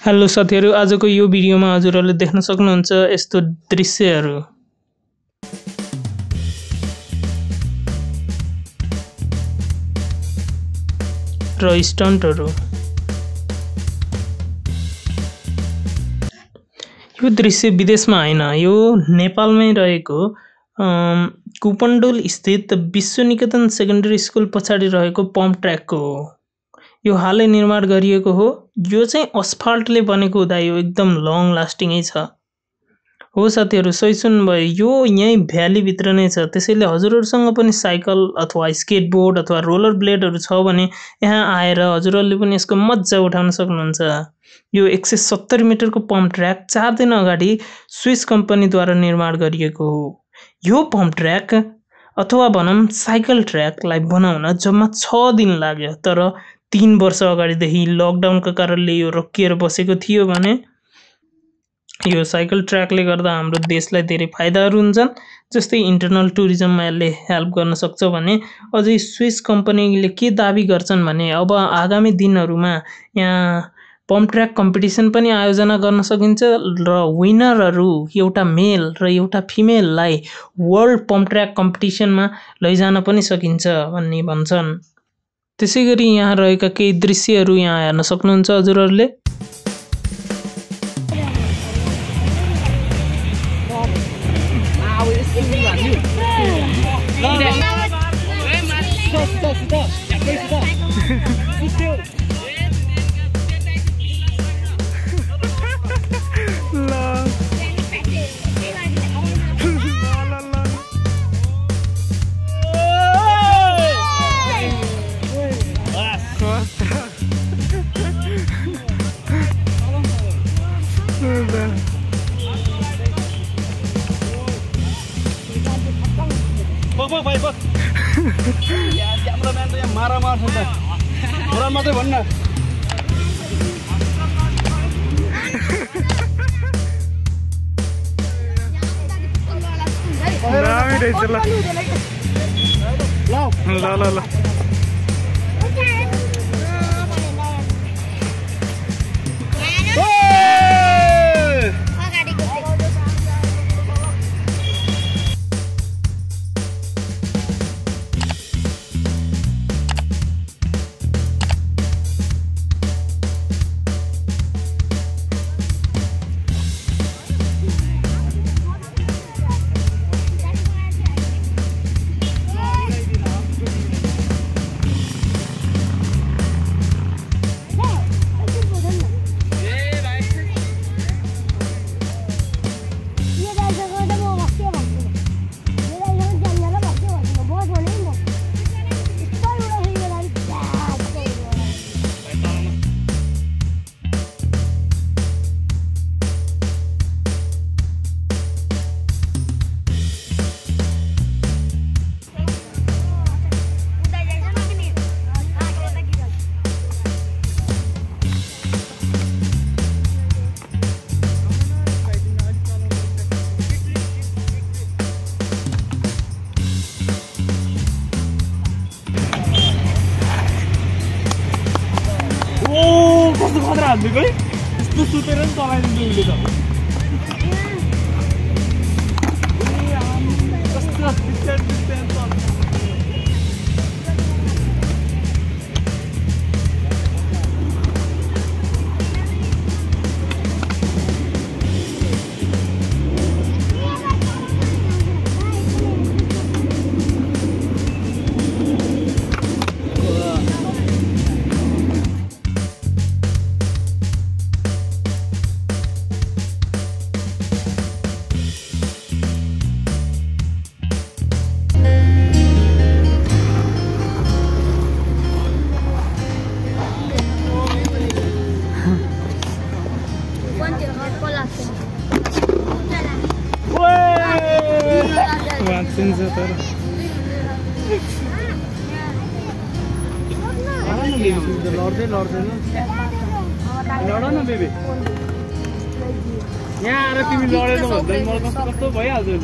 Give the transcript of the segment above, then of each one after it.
Hello साथीहरु, आजको यो भिडियोमा हजुरहरूले देख्न सक्नुहुन्छ यस्तो दृश्यहरू। र स्टन्टहरू। यो दृश्य विदेशमा हैन, यो नेपालमै रहेको kupandole स्थित विश्व निकेतन सेकेन्डरी स्कुल पछाडि रहेको पम्प ट्र्याकको हो। यो हालै निर्माण गरिएको हो। यो चाहिँ asphalt ले बनेको हुँदा यो एकदम लङ लास्टिङै छ। हो साथीहरु, सही सुन्नुभयो, यो यही भ्याली भित्र नै छ। त्यसैले हजुरहरुसँग पनि साइकल अथवा स्केटबोर्ड अथवा रोलर ब्लेडहरु छ भने यहाँ आएर हजुरहरुले पनि यसको मज्जा उठाउन सक्नुहुन्छ। यो 170 मिटरको पम्प ट्र्याक 4 दिन अगाडि स्विस कम्पनीद्वारा निर्माण गरिएको हो। यो पम्प ट्र्याक अथवा भनौं साइकल ट्र्याकलाई बनाउन जम्मा 6 दिन लाग्यो, तर 3 वर्ष अगाडिदेखि लकडाउनका कारणले यो रोकिएर बसेको थियो भने यो साइकल ट्र्याकले गर्दा हाम्रो देशलाई धेरै फाइदाहरू हुन्छन्। जस्तै इन्टरनल टुरिज्ममा यसले हेल्प गर्न सक्छ भने अझै स्विस कम्पनीले के दाबी गर्छन् भने अब आगामी दिनहरूमा यहाँ पम्प ट्र्याक कम्पिटिसन पनि आयोजना गर्न सकिन्छ र विनरहरू एउटा मेल र एउटा फिमेललाई वर्ल्ड पम्प ट्र्याक कम्पिटिसनमा लैजान पनि सकिन्छ भन्ने भन्छन्। त्यसैगरी यहाँ रहेका केही दृश्यहरू यहाँ हेर्न सक्नुहुन्छ हजुरहरूले। क्यामेराम्यान त यहाँ मारामार छ त, घोडा मात्रै भन्न। ल कस्तो खतरा हान्दिएको है, यस्तो सुतेर पनि चलाइदिन्छ उसले त। लड न बेबी, यहाँ आएर तिमी लडेन भन्दा मलाई कस्तो कस्तो भइहाल्छ नि।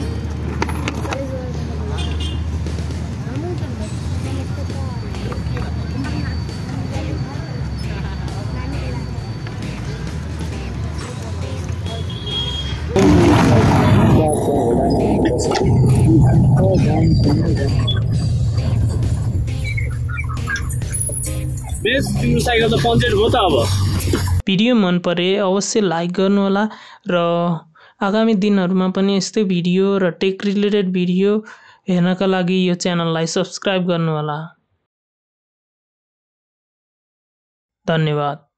बेस तिम्रो साइकल त पञ्चर हो त अब। भिडियो मन परे अवश्य लाइक गर्नुहोला र आगामी दिनहरूमा पनि यस्तै भिडियो र टेक रिलेटेड भिडियो हेर्नका लागि यो च्यानललाई सब्स्क्राइब गर्नुहोला। धन्यवाद।